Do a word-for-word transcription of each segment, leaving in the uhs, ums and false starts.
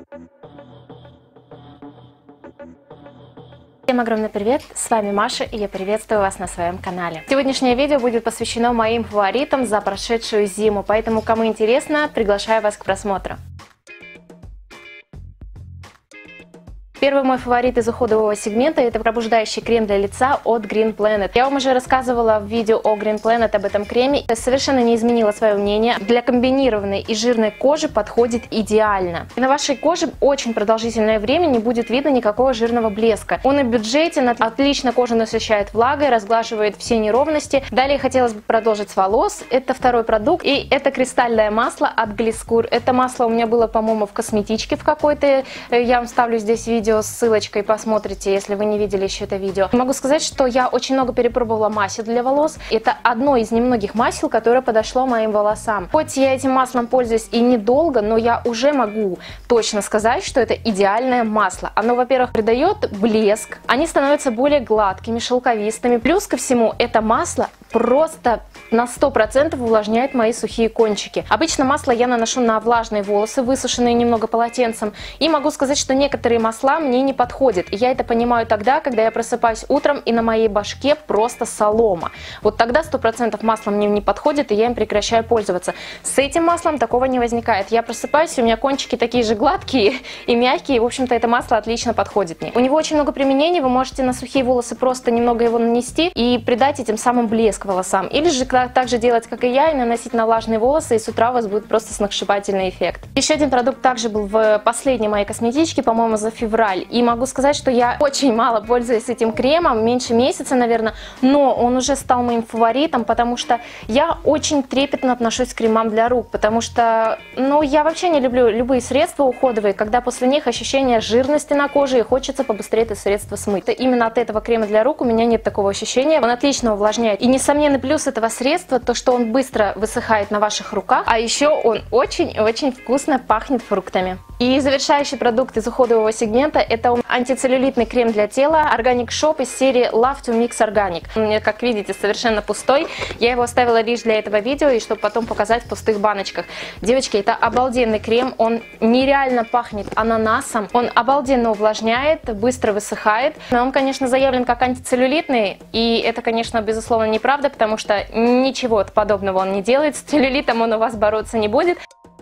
Всем огромный привет, с вами Маша, и я приветствую вас на своем канале. Сегодняшнее видео будет посвящено моим фаворитам за прошедшую зиму, поэтому, кому интересно, приглашаю вас к просмотру. Первый мой фаворит из уходового сегмента – это пробуждающий крем для лица от Green Planet. Я вам уже рассказывала в видео о Green Planet об этом креме. Я совершенно не изменила свое мнение. Для комбинированной и жирной кожи подходит идеально. И на вашей коже очень продолжительное время не будет видно никакого жирного блеска. Он и бюджетен, отлично кожу насыщает влагой, разглаживает все неровности. Далее хотелось бы продолжить с волос. Это второй продукт. И это кристальное масло от Gliskur. Это масло у меня было, по-моему, в косметичке в какой-то. Я вам ставлю здесь видео с ссылочкой, посмотрите, если вы не видели еще это видео. Могу сказать, что я очень много перепробовала масел для волос. Это одно из немногих масел, которое подошло моим волосам. Хоть я этим маслом пользуюсь и недолго, но я уже могу точно сказать, что это идеальное масло. Оно, во-первых, придает блеск, они становятся более гладкими, шелковистыми. Плюс ко всему, это масло просто на сто процентов увлажняет мои сухие кончики. Обычно масло я наношу на влажные волосы, высушенные немного полотенцем. И могу сказать, что некоторые масла мне не подходят. И я это понимаю тогда, когда я просыпаюсь утром и на моей башке просто солома. Вот тогда сто процентов масло мне не подходит, и я им прекращаю пользоваться. С этим маслом такого не возникает. Я просыпаюсь, у меня кончики такие же гладкие и мягкие. В общем-то, это масло отлично подходит мне. У него очень много применений. Вы можете на сухие волосы просто немного его нанести и придать этим самым блеск волосам. Или же так же делать, как и я, и наносить на влажные волосы, и с утра у вас будет просто сногсшибательный эффект. Еще один продукт также был в последней моей косметичке, по-моему, за февраль. И могу сказать, что я очень мало пользуюсь этим кремом, меньше месяца, наверное, но он уже стал моим фаворитом, потому что я очень трепетно отношусь к кремам для рук, потому что, ну, я вообще не люблю любые средства уходовые, когда после них ощущение жирности на коже и хочется побыстрее это средство смыть. Именно от этого крема для рук у меня нет такого ощущения. Он отлично увлажняет. И несомненный плюс этого средства то, что он быстро высыхает на ваших руках, а еще он очень-очень вкусно пахнет фруктами. И завершающий продукт из уходового сегмента – это антицеллюлитный крем для тела Organic Shop из серии Love to Mix Organic. Он мне, как видите, совершенно пустой. Я его оставила лишь для этого видео и чтобы потом показать в пустых баночках. Девочки, это обалденный крем, он нереально пахнет ананасом, он обалденно увлажняет, быстро высыхает. Но он, конечно, заявлен как антицеллюлитный, и это, конечно, безусловно неправда, потому что ничего подобного он не делает. С целлюлитом он у вас бороться не будет.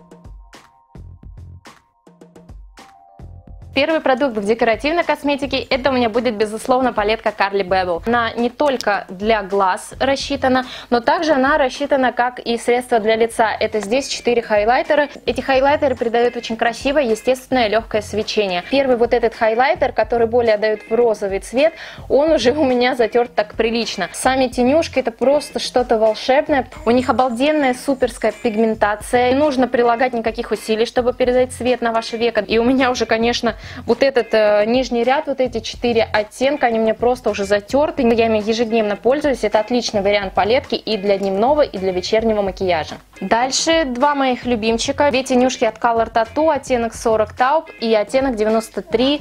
Первый продукт в декоративной косметике – это у меня будет, безусловно, палетка Carli Bebel. Она не только для глаз рассчитана, но также она рассчитана как и средство для лица. Это здесь четыре хайлайтера. Эти хайлайтеры придают очень красивое, естественное, легкое свечение. Первый вот этот хайлайтер, который более отдает в розовый цвет, он уже у меня затерт так прилично. Сами тенюшки – это просто что-то волшебное. У них обалденная суперская пигментация. Не нужно прилагать никаких усилий, чтобы передать цвет на ваше веко. И у меня уже, конечно, вот этот э, нижний ряд, вот эти четыре оттенка, они мне просто уже затерты. Я ими ежедневно пользуюсь. Это отличный вариант палетки и для дневного, и для вечернего макияжа. Дальше два моих любимчика. Две тенюшки от Color Tattoo, оттенок сорок Taupe и оттенок девяносто три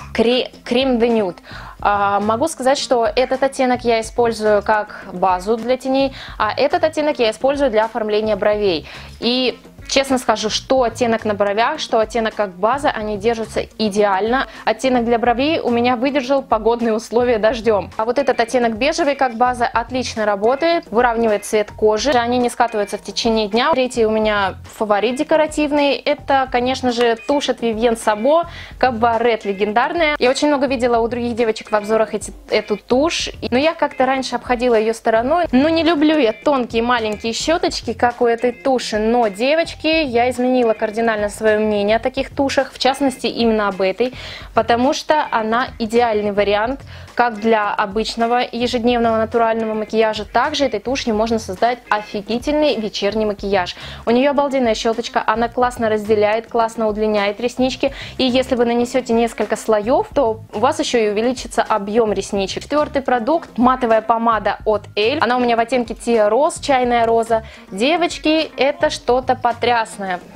Cream de Nude. А, могу сказать, что этот оттенок я использую как базу для теней, а этот оттенок я использую для оформления бровей. И честно скажу, что оттенок на бровях, что оттенок как база, они держатся идеально. Оттенок для бровей у меня выдержал погодные условия дождем. А вот этот оттенок бежевый как база отлично работает, выравнивает цвет кожи. Они не скатываются в течение дня. Третий у меня фаворит декоративный. Это, конечно же, тушь от Vivienne Sabo, Cabaret легендарная. Я очень много видела у других девочек в обзорах эти, эту тушь. Но я как-то раньше обходила ее стороной. Но не люблю я тонкие маленькие щеточки, как у этой туши. Но, девочки, я изменила кардинально свое мнение о таких тушах, в частности именно об этой, потому что она идеальный вариант как для обычного ежедневного натурального макияжа, также этой тушью можно создать офигительный вечерний макияж. У нее обалденная щеточка, она классно разделяет, классно удлиняет реснички, и если вы нанесете несколько слоев, то у вас еще и увеличится объем ресничек. Четвертый продукт – матовая помада от Эль. Она у меня в оттенке Tia Rose, чайная роза. Девочки, это что-то потрясное.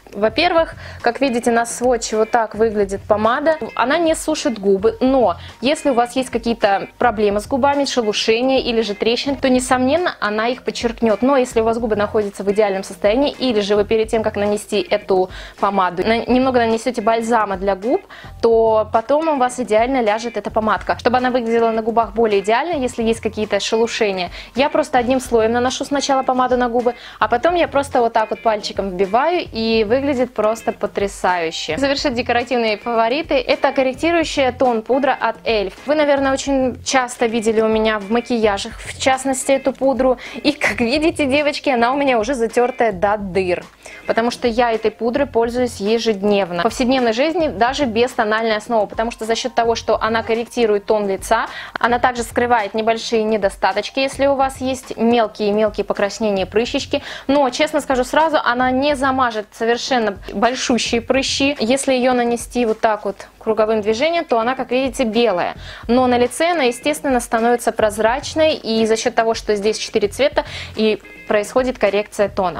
Во-первых, как видите на сводче вот так выглядит помада. Она не сушит губы, но если у вас есть какие-то проблемы с губами, шелушения или же трещины, то несомненно она их подчеркнет. Но если у вас губы находятся в идеальном состоянии, или же вы перед тем, как нанести эту помаду, немного нанесете бальзама для губ, то потом у вас идеально ляжет эта помадка. Чтобы она выглядела на губах более идеально, если есть какие-то шелушения, я просто одним слоем наношу сначала помаду на губы, а потом я просто вот так вот пальчиком вбиваю, и выглядит просто потрясающе. Завершить декоративные фавориты — это корректирующая тон пудра от эльф. Вы, наверное, очень часто видели у меня в макияжах, в частности, эту пудру. И, как видите, девочки, она у меня уже затертая до дыр, потому что я этой пудрой пользуюсь ежедневно. В повседневной жизни даже без тональной основы, потому что за счет того, что она корректирует тон лица, она также скрывает небольшие недостаточки, если у вас есть мелкие-мелкие покраснения, прыщички. Но, честно скажу сразу, она не замажет совершенно большущие прыщи. Если ее нанести вот так вот круговым движением, то она, как видите, белая. Но на лице она, естественно, становится прозрачной, и за счет того, что здесь четыре цвета, и происходит коррекция тона.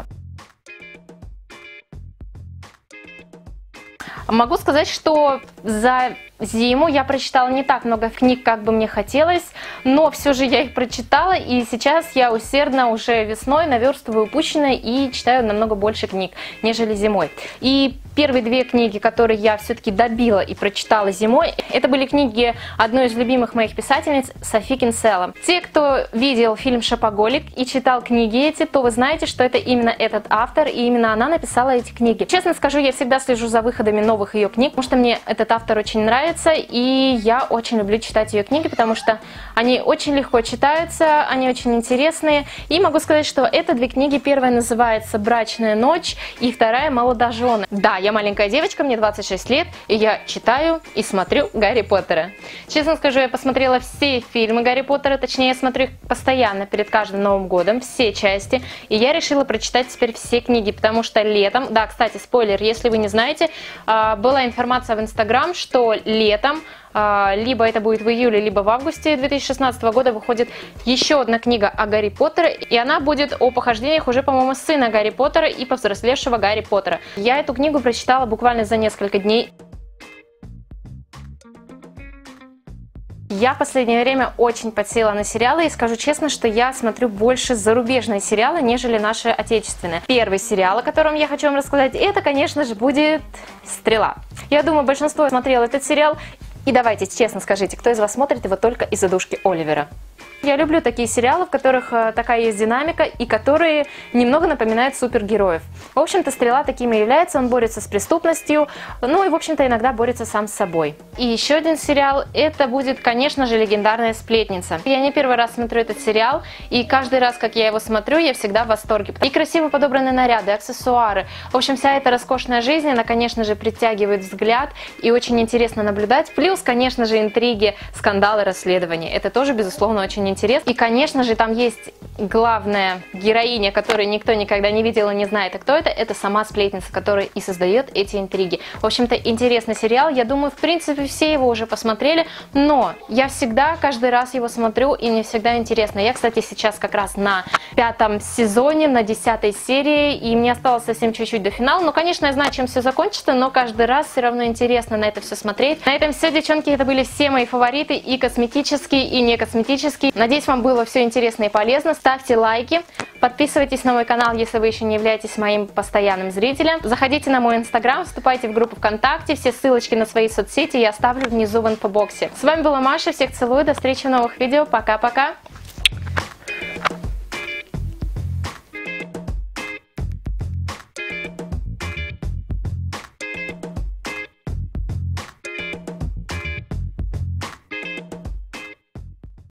Могу сказать, что за зиму я прочитала не так много книг, как бы мне хотелось, но все же я их прочитала, и сейчас я усердно уже весной наверстываю упущенное и читаю намного больше книг, нежели зимой. И первые две книги, которые я все-таки добила и прочитала зимой, это были книги одной из любимых моих писательниц Софи Кинсела. Те, кто видел фильм «Шопоголик» и читал книги эти, то вы знаете, что это именно этот автор, и именно она написала эти книги. Честно скажу, я всегда слежу за выходами новых ее книг, потому что мне этот автор очень нравится, и я очень люблю читать ее книги, потому что они очень легко читаются, они очень интересные. И могу сказать, что это две книги. Первая называется «Брачная ночь», и вторая «Молодожены». Да, я маленькая девочка, мне двадцать шесть лет, и я читаю и смотрю Гарри Поттера. Честно скажу, я посмотрела все фильмы Гарри Поттера, точнее, я смотрю их постоянно перед каждым Новым годом, все части, и я решила прочитать теперь все книги, потому что летом, да, кстати, спойлер, если вы не знаете, была информация в Инстаграм, что летом, либо это будет в июле, либо в августе две тысячи шестнадцатого года, выходит еще одна книга о Гарри Поттере, и она будет о похождениях уже, по-моему, сына Гарри Поттера и повзрослевшего Гарри Поттера. Я эту книгу прочитала буквально за несколько дней. Я в последнее время очень подсела на сериалы, и скажу честно, что я смотрю больше зарубежные сериалы, нежели наши отечественные. Первый сериал, о котором я хочу вам рассказать, это, конечно же, будет «Стрела». Я думаю, большинство смотрело этот сериал, и давайте честно скажите, кто из вас смотрит его только из-за душки Оливера? Я люблю такие сериалы, в которых такая есть динамика и которые немного напоминают супергероев. В общем-то, «Стрела» таким и является, он борется с преступностью, ну и, в общем-то, иногда борется сам с собой. И еще один сериал, это будет, конечно же, «Легендарная сплетница». Я не первый раз смотрю этот сериал, и каждый раз, как я его смотрю, я всегда в восторге. И красиво подобраны наряды, аксессуары. В общем, вся эта роскошная жизнь, она, конечно же, притягивает взгляд, и очень интересно наблюдать. Плюс, конечно же, интриги, скандалы, расследования. Это тоже, безусловно, очень интересно. И, конечно же, там есть главная героиня, которую никто никогда не видел и не знает, а кто это, это сама сплетница, которая и создает эти интриги. В общем-то, интересный сериал. Я думаю, в принципе, все его уже посмотрели, но я всегда, каждый раз его смотрю, и мне всегда интересно. Я, кстати, сейчас как раз на пятом сезоне, на десятой серии, и мне осталось совсем чуть-чуть до финала. Ну, конечно, я знаю, чем все закончится, но каждый раз все равно интересно на это все смотреть. На этом все, девчонки, это были все мои фавориты, и косметические, и не косметические. Надеюсь, вам было все интересно и полезно. Ставьте лайки, подписывайтесь на мой канал, если вы еще не являетесь моим постоянным зрителем. Заходите на мой инстаграм, вступайте в группу ВКонтакте, все ссылочки на свои соцсети я оставлю внизу в инфобоксе. С вами была Маша, всех целую, до встречи в новых видео, пока-пока!